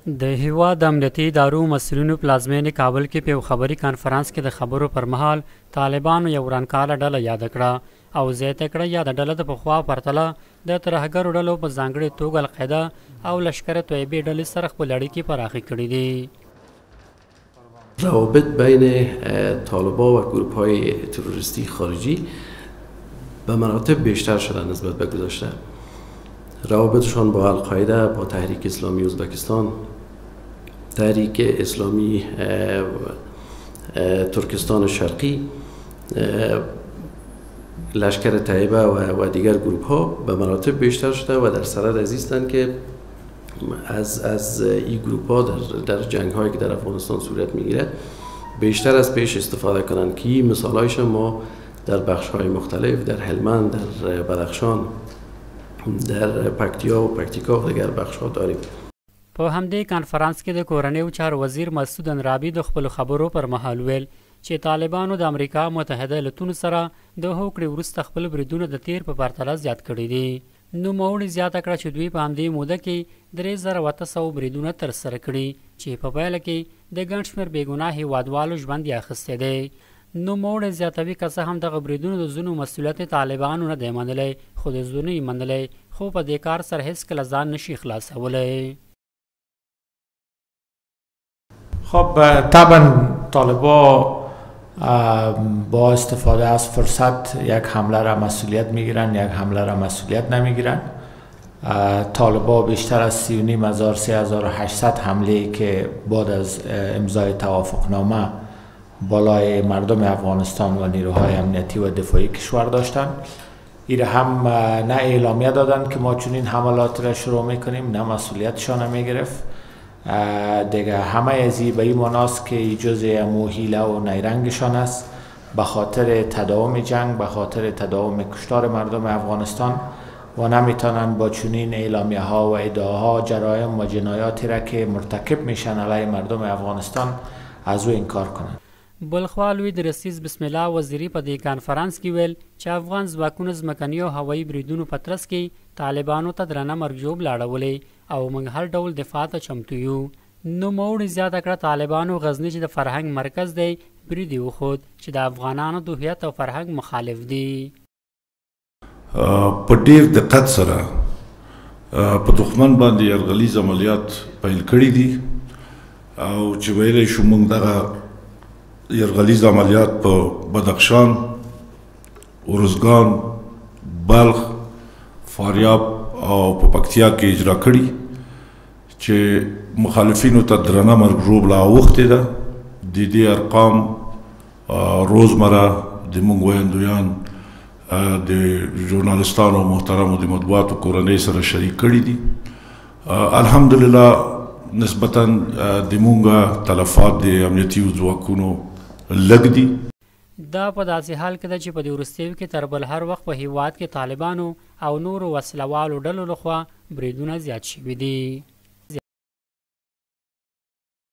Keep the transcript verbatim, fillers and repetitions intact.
د هیواد د امنیتي ادارو مسؤلینو پلازمینې کابل کې په یو خبري کانفرانس کې د خبرو پر مهال طالبانو یو ورانکاله ډله یاد کړه او زیاته کړه یا د ډله د پخوا پرتله د ترهګرو ډلو په ځانګړې توګه القاعدې او لشکرې طیبې ډلې سره خپل اړیکې پراخې کړې دي. روابط بین طالبان و گروه‌های تروریستی خارجی به مراتب بیشتر شده نسبت به گذشته. روابطشان با القاعده، با تحریک اسلامی ازبکستان، تحریک اسلامی ترکستان شرقی، لشکر طیبه و دیگر گروه ها به مراتب بیشتر شده و در صدد از ایستند که از از این گروه ها در در جنگ هایی که در افغانستان صورت میگیره بیشتر از پیش استفاده کنند که این مثال هایش ما در بخش های مختلف، در هلمند، در بدخشان، در پکتیا و پکتیکا و دیگر بخش ها داریم. په همدې کانفرانس کې د کورنیو چارو وزیر مسعود انرابي د خپل خبرو پر مهال ویل چې طالبانو د امریکا متحده ایالتونو سره د هوکړې وروسته خپل بریدونه د تیر په پرتله زیات کړي دي. نوموړي زیاته کړه چې دوی په همدې موده کې درې زره اته سوه بریدونه ترسره کړي چې په پایله کې د ګڼ شمېر بېګناه هېوادوالو ژوند یې اخیستی دی. نوموړي زیاتوي که څه هم دغه بریدونو د ځینو مسؤلیت طالبانو نه دی منلی، خو د ځینو یې منلی، خو په دې کار سره هېڅکله ځان نشي خلاصولی. خب طبعا طالبا با استفاده از فرصت یک حمله را مسئولیت میگیرن، یک حمله را مسئولیت نمیگیرن. طالبا بیشتر از سی و نیم هزار سه هزار و هشتصد حمله که بعد از امضای توافقنامه بالای مردم افغانستان و نیروهای امنیتی و دفاعی کشور داشتن، این هم نه اعلامیه دادن که ما چنین حملات را شروع میکنیم، نه مسئولیتشان میگرفت. دیگه همه از این به این مناست که جزء مو حیله و نیرنگشان است به خاطر تداوم جنگ، به خاطر تداوم کشتار مردم افغانستان و نمیتونن با چنین اعلامیه ها و ادعاها جرایم و جنایاتی را که مرتکب میشن علیه مردم افغانستان از او انکار کنند. بلخوا لوی د رئیس بسم الله وزیری په دې کانفرانس کې ویل چې افغان ځواکونه ځمکني او هوایي بریدونو په ترڅ کې طالبانو ته درنه مرګ ژوبله اړولې او موږ هر ډول دفاع ته چمتو یو. نوموړي زیاته کړه طالبانو غزني چې د فرهنګ مرکز دی برید یې وښود چې د افغانانو د هویت او فرهنګ مخالف دی. په ډېر دقت سره په دښمن باندې یرغلیز عملیات پیل کړي دي او چې ویلی شو موږ دغه یرغلیز عملیات په بدخشان، ارزګان، بلخ، فاریاب او په پکتیا کې اجرا کړي چې مخالفینو ته درنه مرګ ژوبله اوښتې ده. د دې ارقام روزمره د موږ ویندویان د ژورنالستانو محترمو د مطبوعاتو کورنۍ سره شریک کړي دي. الحمدلله نسبتا د موږ تلفات د امنیتي ځواکونو لږ دي. دا په داسې حال کې ده چې په دې وروستیو کې تر بل هر وخت په هیواد کې طالبانو او نورو وسله والو ډلو لخوا بریدونه زیات شوي دي.